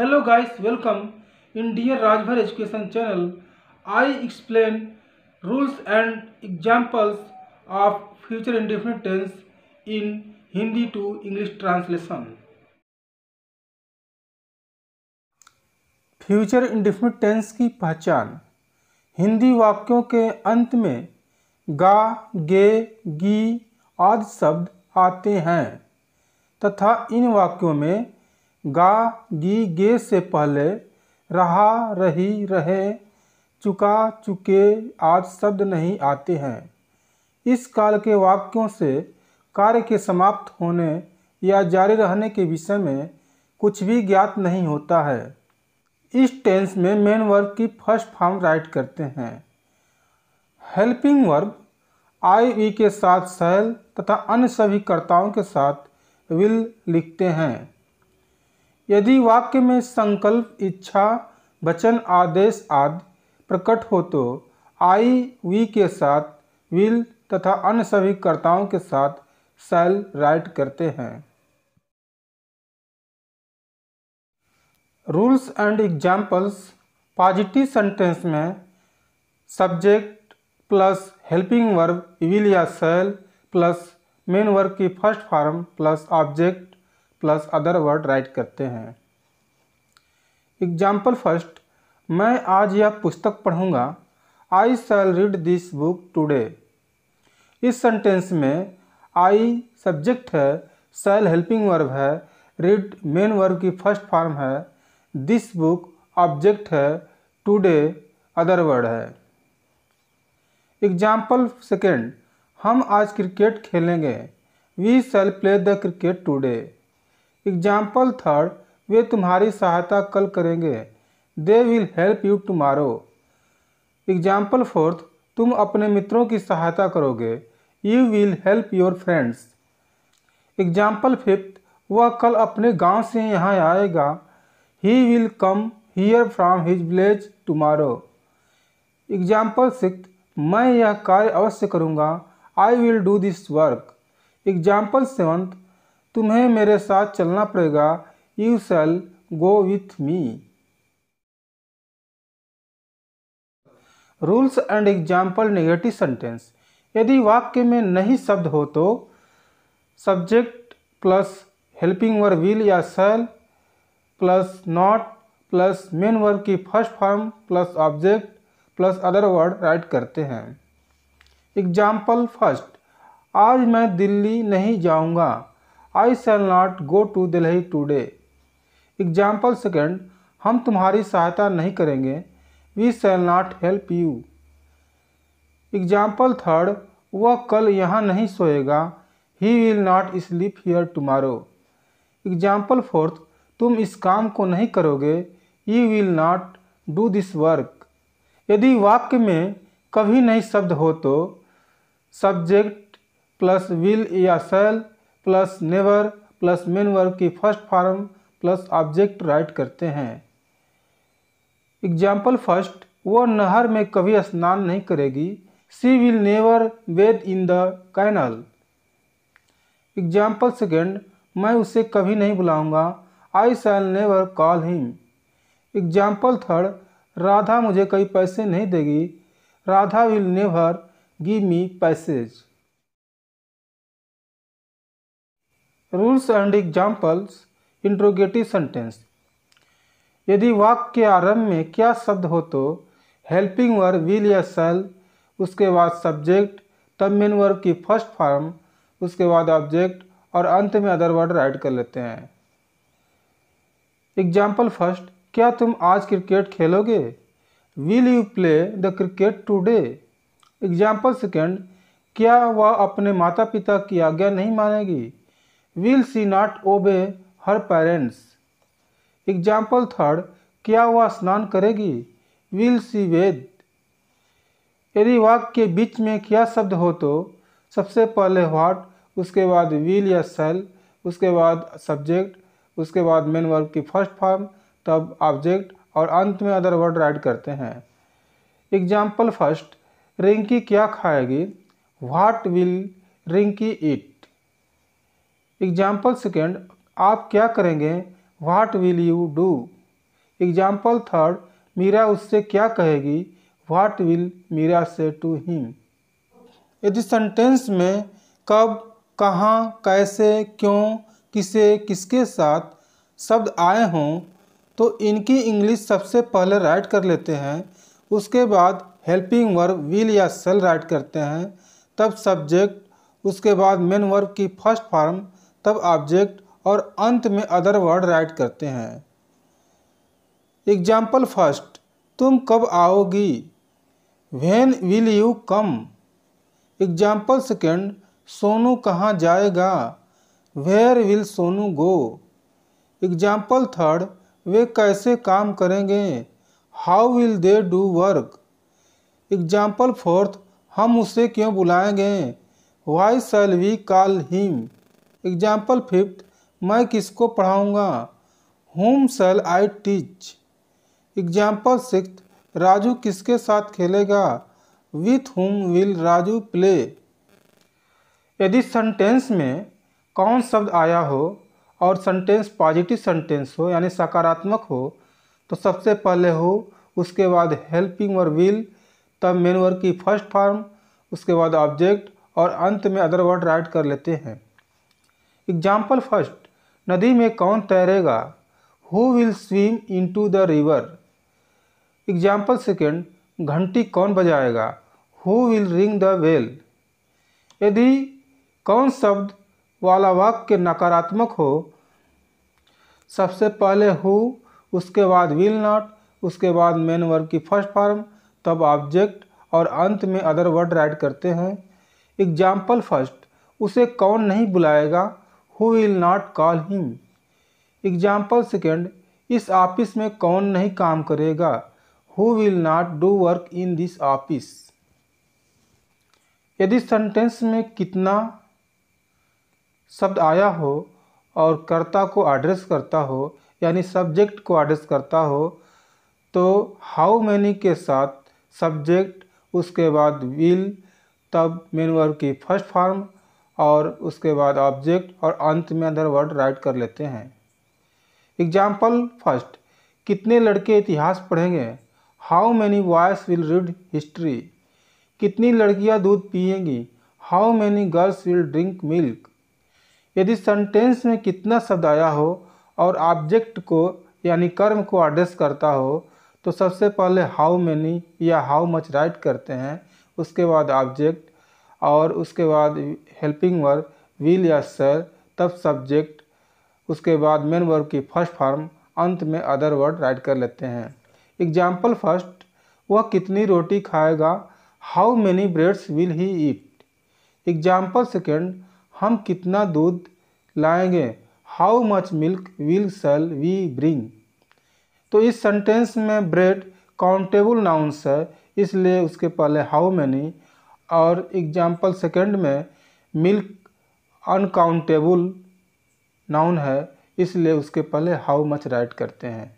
Hello guys, welcome. In Dear Rajbhar Education channel, I explain rules and examples of future indefinite tense in Hindi to English translation. Future indefinite tense की पहचान। हिंदी वाक्यों के अंत में गा, गे, गी आदि शब्द आते हैं तथा इन वाक्यों में गा, गी, गे से पहले रहा, रही, रहे, चुका, चुके आदि शब्द नहीं आते हैं। इस काल के वाक्यों से कार्य के समाप्त होने या जारी रहने के विषय में कुछ भी ज्ञात नहीं होता है। इस टेंस में मेन वर्ब की फर्स्ट फॉर्म राइट करते हैं। हेल्पिंग वर्ब आई वी के साथ शैल तथा अन्य सभी कर्ताओं के साथ विल लिखते हैं। यदि वाक्य में संकल्प, इच्छा, वचन, आदेश आदि प्रकट हो तो आई वी के साथ विल तथा अन्य सभी कर्ताओं के साथ शैल राइट करते हैं। Rules and examples. Positive sentence में subject plus helping verb will या शैल प्लस मेन वर्ब की first form plus object plus other word write करते हैं। एग्जाम्पल फर्स्ट, मैं आज यह पुस्तक पढ़ूंगा। I shall read this book today. इस सेंटेंस में आई सब्जेक्ट है, शैल हेल्पिंग वर्ब है, रीड मेन वर्ब की फर्स्ट फॉर्म है, दिस बुक ऑब्जेक्ट है, टुडे अदर वर्ड है। एग्जाम्पल सेकेंड, हम आज क्रिकेट खेलेंगे। We shall play the cricket today. Example third, वे तुम्हारी सहायता कल करेंगे। They will help you tomorrow. Example fourth, तुम अपने मित्रों की सहायता करोगे। You will help your friends. Example fifth, वह कल अपने गांव से यहाँ आएगा। He will come here from his village tomorrow. Example sixth, मैं यह कार्य अवश्य करूँगा। I will do this work. Example seventh, तुम्हें मेरे साथ चलना पड़ेगा। You shall go with me. Rules and example negative sentence. यदि वाक्य में नहीं शब्द हो तो subject plus helping verb will या shall plus not plus main verb की first form plus object plus other word write करते हैं। एग्जाम्पल फर्स्ट, आज मैं दिल्ली नहीं जाऊंगा। I shall not go to Delhi today. Example second, हम तुम्हारी सहायता नहीं करेंगे। We shall not help you. Example third, वह कल यहाँ नहीं सोएगा। He will not sleep here tomorrow. Example fourth, तुम इस काम को नहीं करोगे। You will not do this work. यदि वाक्य में कभी नहीं शब्द हो तो सब्जेक्ट प्लस विल या shall plus never plus main verb की first form plus object write करते हैं। एग्जाम्पल फर्स्ट, वह नहर में कभी स्नान नहीं करेगी। She will never wade in the canal. Example second, मैं उसे कभी नहीं बुलाऊंगा। I shall never call him. Example third, Radha मुझे कई पैसे नहीं देगी। Radha will never give me passage. Rules and examples interrogative sentence. यदि वाक्य के आरंभ में क्या शब्द हो तो हेल्पिंग वर्ब विल या शैल, उसके बाद सब्जेक्ट, तब मेन वर्ब की फर्स्ट फॉर्म, उसके बाद ऑब्जेक्ट और अंत में अदर वर्ड राइट कर लेते हैं। एग्जाम्पल फर्स्ट, क्या तुम आज क्रिकेट खेलोगे। Will you play the cricket today. Example second, क्या वह अपने माता पिता की आज्ञा नहीं मानेगी। Will she not obey her parents. Example third, क्या वह स्नान करेगी। Will she wade. यदि वाक्य के बीच में क्या शब्द हो तो सबसे पहले व्हाट, उसके बाद विल या शैल, उसके बाद सब्जेक्ट, उसके बाद मेन वर्ब की फर्स्ट फॉर्म, तब ऑब्जेक्ट और अंत में अदर वर्ड राइट करते हैं। एग्जाम्पल फर्स्ट, रिंकी क्या खाएगी। What will Rinki eat. Example second, आप क्या करेंगे। What will you do. Example third, Meera उससे क्या कहेगी, व्हाट विल मीरा से टू हिम। यदि सेंटेंस में कब, कहाँ, कैसे, क्यों, किसे, किसके साथ शब्द आए हों तो इनकी इंग्लिश सबसे पहले राइट कर लेते हैं, उसके बाद हेल्पिंग वर्ब विल या शैल राइट करते हैं, तब सब्जेक्ट, उसके बाद मेन वर्ब की फर्स्ट फॉर्म, तब ऑब्जेक्ट और अंत में अदर वर्ड राइट करते हैं। एग्जाम्पल फर्स्ट, तुम कब आओगी, when will you come. Example second, Sonu कहाँ जाएगा, where will Sonu go. Example third, वे कैसे काम करेंगे, how will they do work. Example fourth, हम उसे क्यों बुलाएंगे, why shall we call him. Example fifth, मैं किसको पढ़ाऊँगा, whom shall I teach. Example sixth, Raju किसके साथ खेलेगा, with whom will Raju play. यदि सेंटेंस में कौन शब्द आया हो और सेंटेंस पॉजिटिव सेंटेंस हो यानी सकारात्मक हो तो सबसे पहले हो, उसके बाद हेल्पिंग वर्ब विल, तब मेन वर्ब की फर्स्ट फॉर्म, उसके बाद ऑब्जेक्ट और अंत में अदर वर्ड राइट कर लेते हैं। एग्जाम्पल फर्स्ट, नदी में कौन तैरेगा, who will swim into the river. Example second, घंटी कौन बजाएगा, who will ring the bell. यदि कौन शब्द वाला वाक्य नकारात्मक हो, सबसे पहले हु, उसके बाद विल नॉट, उसके बाद मेन वर्ब की फर्स्ट फॉर्म, तब ऑब्जेक्ट और अंत में अदर वर्ड राइट करते हैं। एग्जाम्पल फर्स्ट, उसे कौन नहीं बुलाएगा, who will not call him. Example second, इस ऑफिस में कौन नहीं काम करेगा, who will not do work in this office. यदि सेंटेंस में कितना शब्द आया हो और कर्ता को एड्रेस करता हो यानी सब्जेक्ट को एड्रेस करता हो तो हाउ मैनी के साथ सब्जेक्ट, उसके बाद विल, तब मेन वर्ब की फर्स्ट फॉर्म और उसके बाद ऑब्जेक्ट और अंत में अदर वर्ड राइट कर लेते हैं। एग्जाम्पल फर्स्ट, कितने लड़के इतिहास पढ़ेंगे, how many boys will read history. कितनी लड़कियां दूध पिएंगी, how many girls will drink milk. यदि सेंटेंस में कितना शब्द आया हो और ऑब्जेक्ट को यानी कर्म को एड्रेस करता हो तो सबसे पहले हाउ मैनी या हाउ मच राइट करते हैं, उसके बाद ऑब्जेक्ट और उसके बाद हेल्पिंग वर्ब विल या शैल, तब सब्जेक्ट, उसके बाद मेन वर्ब की फर्स्ट फॉर्म, अंत में अदर वर्ड राइट कर लेते हैं। एग्जाम्पल फर्स्ट, वह कितनी रोटी खाएगा, how many breads will he eat. Example second, हम कितना दूध लाएंगे, how much milk will shall we bring. तो इस सेंटेंस में ब्रेड काउंटेबल नाउन्स है इसलिए उसके पहले हाउ मैनी, और एग्जाम्पल सेकेंड में मिल्क अनकाउंटेबल नाउन है इसलिए उसके पहले हाउ मच राइट करते हैं।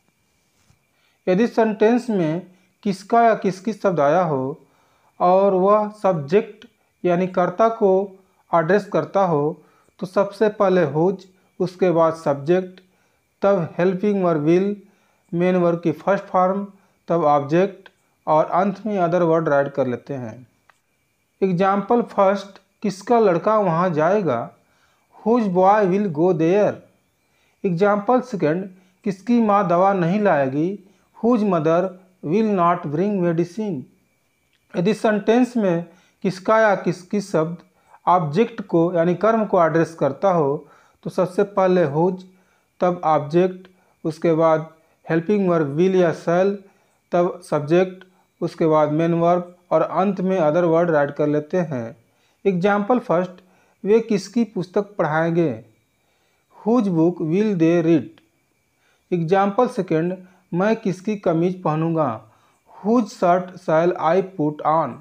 यदि सेंटेंस में किसका या किसकी शब्द आया हो और वह सब्जेक्ट यानी कर्ता को एड्रेस करता हो तो सबसे पहले हुज, उसके बाद सब्जेक्ट, तब helping verb will, main verb की फर्स्ट फॉर्म, तब ऑब्जेक्ट और अंत में अदर वर्ड राइट कर लेते हैं। एग्जाम्पल फर्स्ट, किसका लड़का वहाँ जाएगा, whose boy will go there. Example second, किसकी माँ दवा नहीं लाएगी, whose mother will not bring medicine. यदि सेंटेंस में किसका या किसकी शब्द ऑब्जेक्ट को यानी कर्म को एड्रेस करता हो तो सबसे पहले हुज, तब ऑब्जेक्ट, उसके बाद हेल्पिंग वर्ब विल या शैल, तब सब्जेक्ट, उसके बाद मेन वर्ब और अंत में अदर वर्ड राइट कर लेते हैं। एग्जाम्पल फर्स्ट, वे किसकी पुस्तक पढ़ाएंगे, whose book will they read. Example second, मैं किसकी कमीज पहनूंगा, whose shirt shall I put on.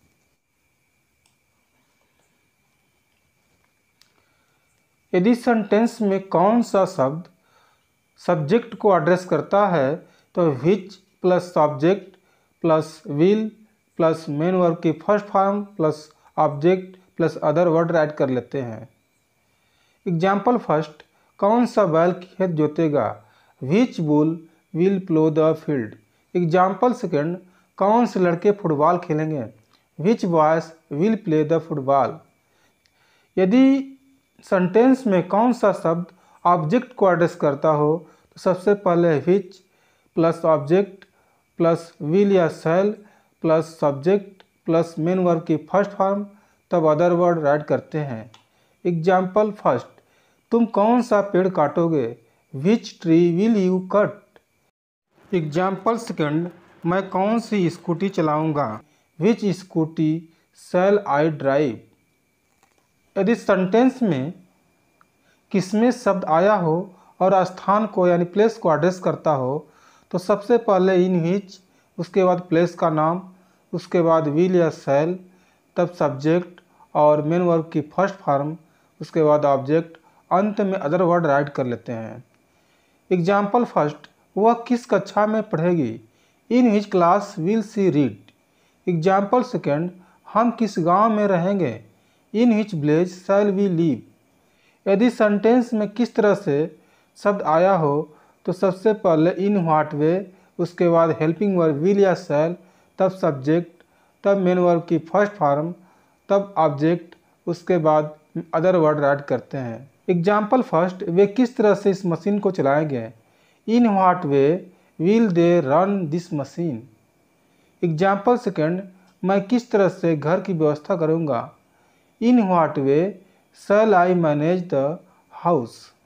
यदि सेंटेंस में कौन सा शब्द सब्जेक्ट को एड्रेस करता है तो which plus subject plus will plus main verb की first form plus object plus other word write कर लेते हैं। एग्जाम्पल फर्स्ट, कौन सा बैल खेत जोतेगा, which bull will plough the field. Example second, कौन से लड़के फुटबॉल खेलेंगे? Which boys will play the football. यदि सेंटेंस में कौन सा शब्द ऑब्जेक्ट को एड्रेस करता हो तो सबसे पहले which plus object plus will या shall plus subject plus main verb की फर्स्ट फॉर्म तब अदर वर्ड ऐड करते हैं। एग्जाम्पल फर्स्ट, तुम कौन सा पेड़ काटोगे? Which tree will you cut. Example second, मैं कौन सी स्कूटी चलाऊंगा? Which scooty shall I drive. यदि सेंटेंस में किसमें शब्द आया हो और स्थान को यानी प्लेस को एड्रेस करता हो तो सबसे पहले इन विच, उसके बाद प्लेस का नाम, उसके बाद विल या शैल, तब सब्जेक्ट और मेन वर्ब की फर्स्ट फॉर्म, उसके बाद ऑब्जेक्ट, अंत में अदर वर्ड ऐड कर लेते हैं। एग्जाम्पल फर्स्ट, वह किस कक्षा में पढ़ेगी? In which class will she read. Example second, हम किस गांव में रहेंगे? In which village shall we live. यदि सेंटेंस में किस तरह से शब्द आया हो तो सबसे पहले इन व्हाट वे, उसके बाद हेल्पिंग वर्ब विल या शैल, तब सब्जेक्ट, तब मेन वर्ब की फर्स्ट फॉर्म, तब ऑब्जेक्ट, उसके बाद अदर वर्ड ऐड करते हैं। एग्जाम्पल फर्स्ट, वे किस तरह से इस मशीन को चलाएंगे? In what way will they run this machine. Example second, मैं किस तरह से घर की व्यवस्था करूंगा? In what way shall I manage the house.